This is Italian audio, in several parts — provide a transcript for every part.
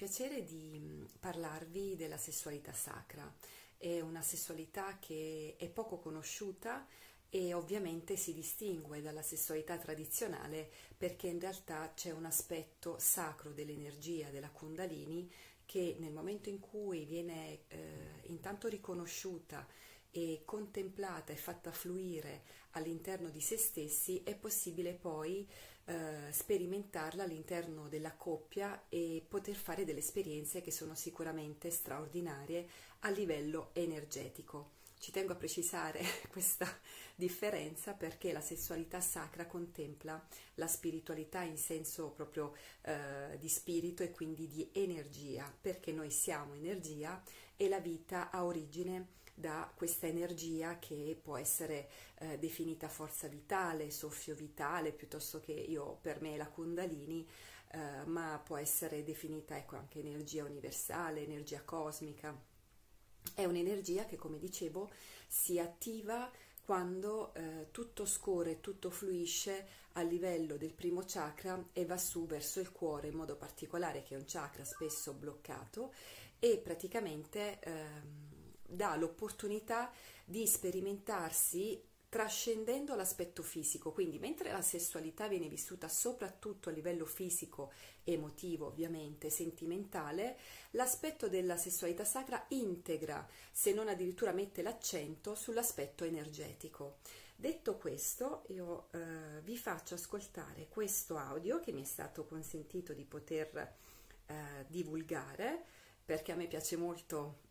piacere di parlarvi della sessualità sacra. È una sessualità che è poco conosciuta e ovviamente si distingue dalla sessualità tradizionale perché in realtà c'è un aspetto sacro dell'energia della Kundalini che nel momento in cui viene intanto riconosciuta e contemplata e fatta fluire all'interno di se stessi, è possibile poi sperimentarla all'interno della coppia e poter fare delle esperienze che sono sicuramente straordinarie a livello energetico. Ci tengo a precisare questa differenza perché la sessualità sacra contempla la spiritualità in senso proprio di spirito e quindi di energia, perché noi siamo energia e la vita ha origine da questa energia che può essere definita forza vitale, soffio vitale, piuttosto che per me la Kundalini, ma può essere definita anche energia universale, energia cosmica. È un'energia che, come dicevo, si attiva quando tutto scorre, tutto fluisce a livello del primo chakra e va su verso il cuore in modo particolare, che è un chakra spesso bloccato, e praticamente dà l'opportunità di sperimentarsi trascendendo l'aspetto fisico. Quindi mentre la sessualità viene vissuta soprattutto a livello fisico, emotivo, ovviamente, sentimentale, l'aspetto della sessualità sacra integra, se non addirittura mette l'accento sull'aspetto energetico. Detto questo, io vi faccio ascoltare questo audio che mi è stato consentito di poter divulgare, perché a me piace molto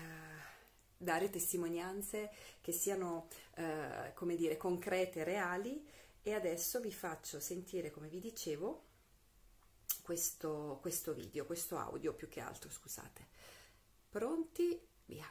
dare testimonianze che siano, come dire, concrete, reali, e adesso vi faccio sentire, come vi dicevo, questo video, questo audio più che altro, scusate. Pronti? Via.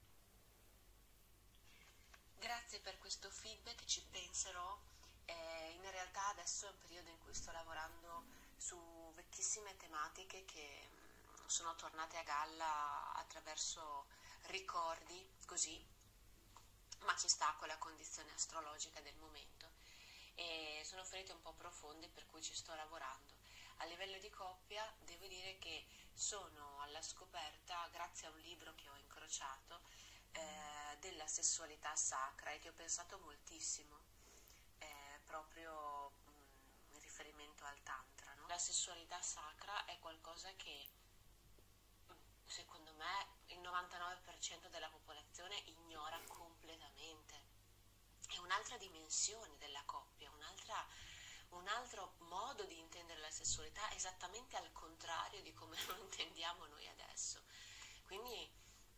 Grazie per questo feedback, ci penserò. In realtà adesso è un periodo in cui sto lavorando su vecchissime tematiche che sono tornate a galla attraverso ricordi, così, ma ci sta con la condizione astrologica del momento e sono ferite un po' profonde, per cui ci sto lavorando. A livello di coppia devo dire che sono alla scoperta, grazie a un libro che ho incrociato, della sessualità sacra, e che ho pensato moltissimo proprio in riferimento al tantra, no? La sessualità sacra è qualcosa che secondo me il 99% della popolazione ignora completamente. È un'altra dimensione della coppia, un altro modo di intendere la sessualità, esattamente al contrario di come lo intendiamo noi adesso. Quindi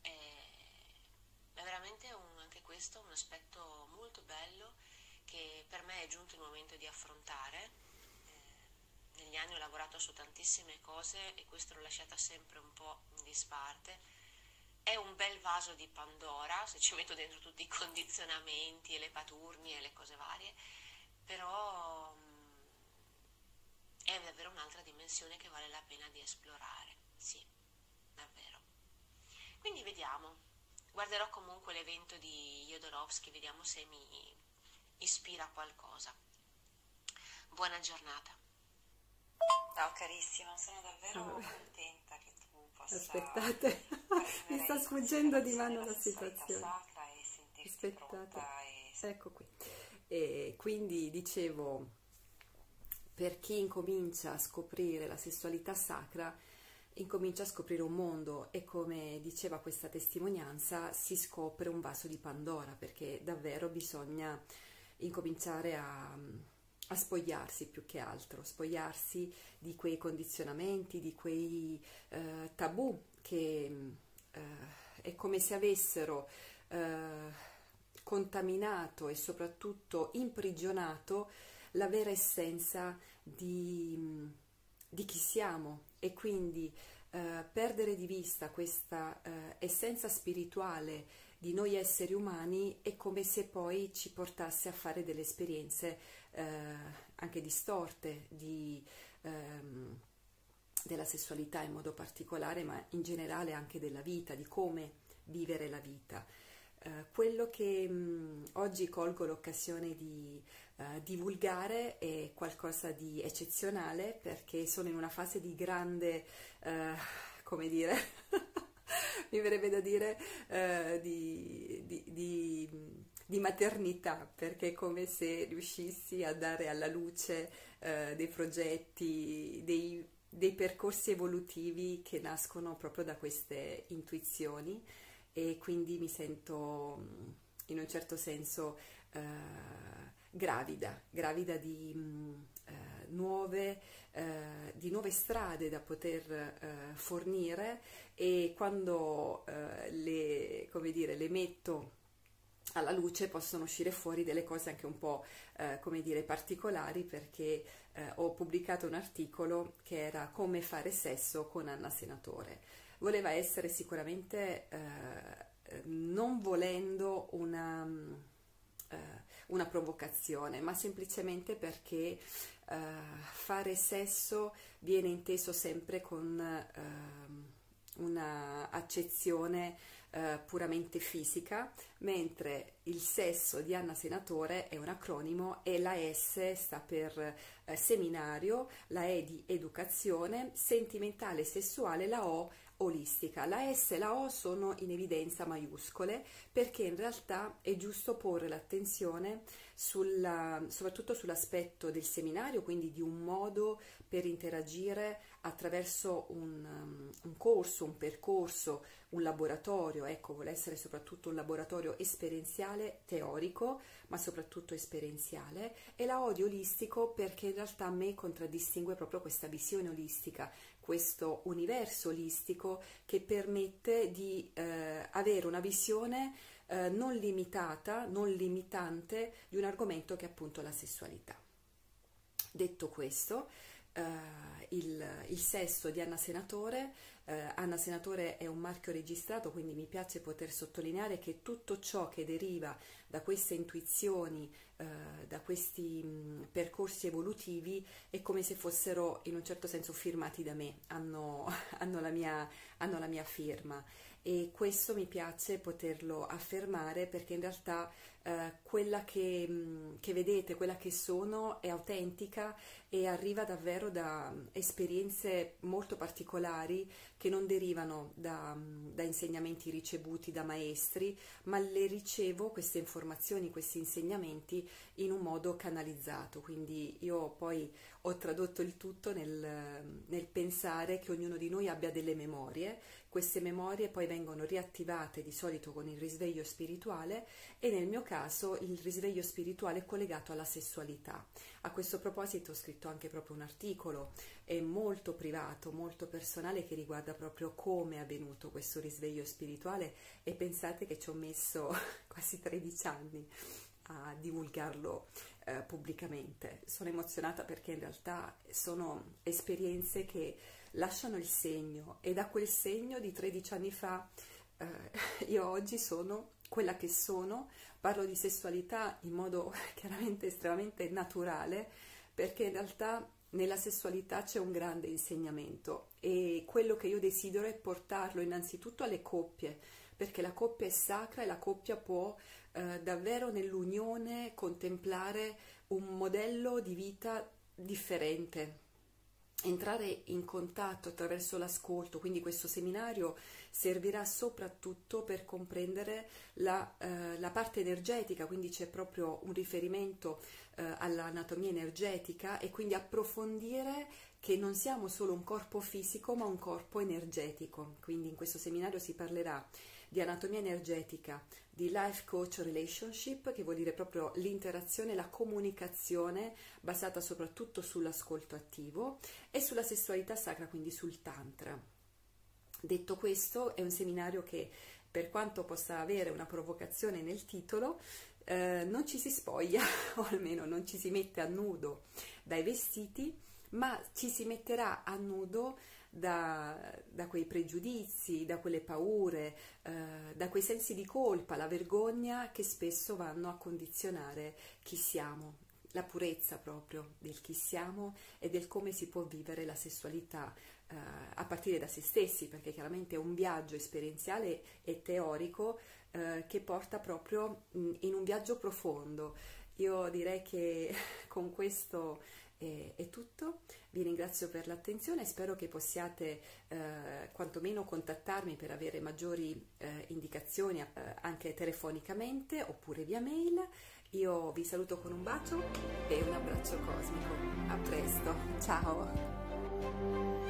è veramente anche questo un aspetto molto bello che per me è giunto il momento di affrontare. Negli anni ho lavorato su tantissime cose e questo l'ho lasciata sempre un po' in disparte. È un bel vaso di Pandora, se ci metto dentro tutti i condizionamenti e le paturnie e le cose varie, però è davvero un'altra dimensione che vale la pena di esplorare, sì, davvero. Quindi vediamo, guarderò comunque l'evento di Jodorowsky, vediamo se mi ispira a qualcosa. Buona giornata. Ciao carissima, sono davvero contenta che tu possa Aspettate, mi sta sfuggendo di mano la situazione. Sacra e sentirti Aspettate, pronta ecco qui. E quindi dicevo, per chi incomincia a scoprire la sessualità sacra, incomincia a scoprire un mondo, e come diceva questa testimonianza, si scopre un vaso di Pandora, perché davvero bisogna incominciare a spogliarsi, più che altro, spogliarsi di quei condizionamenti, di quei tabù che è come se avessero contaminato e soprattutto imprigionato la vera essenza di chi siamo, e quindi perdere di vista questa essenza spirituale di noi esseri umani è come se poi ci portasse a fare delle esperienze anche distorte della sessualità in modo particolare, ma in generale anche della vita, di come vivere la vita. Quello che oggi colgo l'occasione di divulgare è qualcosa di eccezionale, perché sono in una fase di grande come dire, mi verrebbe da dire di maternità, perché è come se riuscissi a dare alla luce dei progetti, dei percorsi evolutivi che nascono proprio da queste intuizioni, e quindi mi sento in un certo senso gravida di nuove strade da poter fornire, e quando le metto alla luce possono uscire fuori delle cose anche un po' particolari, perché ho pubblicato un articolo che era Come fare sesso con Anna Senatore. Voleva essere sicuramente, non volendo una provocazione, ma semplicemente perché fare sesso viene inteso sempre con una accezione puramente fisica, mentre il sesso di Anna Senatore è un acronimo, e la S sta per seminario, la E di educazione, sentimentale e sessuale, la O olistica. La S e la O sono in evidenza maiuscole, perché in realtà è giusto porre l'attenzione soprattutto sull'aspetto del seminario, quindi di un modo per interagire attraverso un corso, un percorso, un laboratorio. Ecco, vuole essere soprattutto un laboratorio esperienziale, teorico, ma soprattutto esperienziale. E la O di olistico perché in realtà a me contraddistingue proprio questa visione olistica, questo universo olistico che permette di avere una visione non limitata, non limitante di un argomento che è appunto la sessualità. Detto questo, il sesso di Anna Senatore. Anna Senatore è un marchio registrato, quindi mi piace poter sottolineare che tutto ciò che deriva da queste intuizioni, da questi percorsi evolutivi, è come se fossero in un certo senso firmati da me, hanno la mia firma, e questo mi piace poterlo affermare, perché in realtà quella che vedete, quella che sono, è autentica e arriva davvero da esperienze molto particolari che non derivano da insegnamenti ricevuti da maestri, ma le ricevo queste informazioni, questi insegnamenti in un modo canalizzato. Quindi io poi ho tradotto il tutto nel pensare che ognuno di noi abbia delle memorie. Queste memorie poi vengono riattivate di solito con il risveglio spirituale, e nel mio caso il risveglio spirituale è collegato alla sessualità. A questo proposito ho scritto anche proprio un articolo molto privato, molto personale, che riguarda proprio come è avvenuto questo risveglio spirituale, e pensate che ci ho messo quasi 13 anni a divulgarlo pubblicamente. Sono emozionata perché in realtà sono esperienze che lasciano il segno, e da quel segno di 13 anni fa io oggi sono quella che sono. Parlo di sessualità in modo chiaramente estremamente naturale, perché in realtà nella sessualità c'è un grande insegnamento, e quello che io desidero è portarlo innanzitutto alle coppie, perché la coppia è sacra e la coppia può davvero nell'unione contemplare un modello di vita differente, entrare in contatto attraverso l'ascolto. Quindi questo seminario servirà soprattutto per comprendere la parte energetica, quindi c'è proprio un riferimento all'anatomia energetica, e quindi approfondire che non siamo solo un corpo fisico ma un corpo energetico. Quindi in questo seminario si parlerà di anatomia energetica, di life coach relationship, che vuol dire proprio l'interazione, la comunicazione basata soprattutto sull'ascolto attivo, e sulla sessualità sacra, quindi sul tantra. Detto questo, è un seminario che, per quanto possa avere una provocazione nel titolo, non ci si spoglia, o almeno non ci si mette a nudo dai vestiti, ma ci si metterà a nudo da quei pregiudizi, da quelle paure, da quei sensi di colpa, la vergogna che spesso vanno a condizionare chi siamo, la purezza proprio del chi siamo e del come si può vivere la sessualità a partire da se stessi, perché chiaramente è un viaggio esperienziale e teorico che porta proprio in un viaggio profondo. Io direi che con questo È tutto, vi ringrazio per l'attenzione e spero che possiate quantomeno contattarmi per avere maggiori indicazioni anche telefonicamente oppure via mail. Io vi saluto con un bacio e un abbraccio cosmico. A presto, ciao!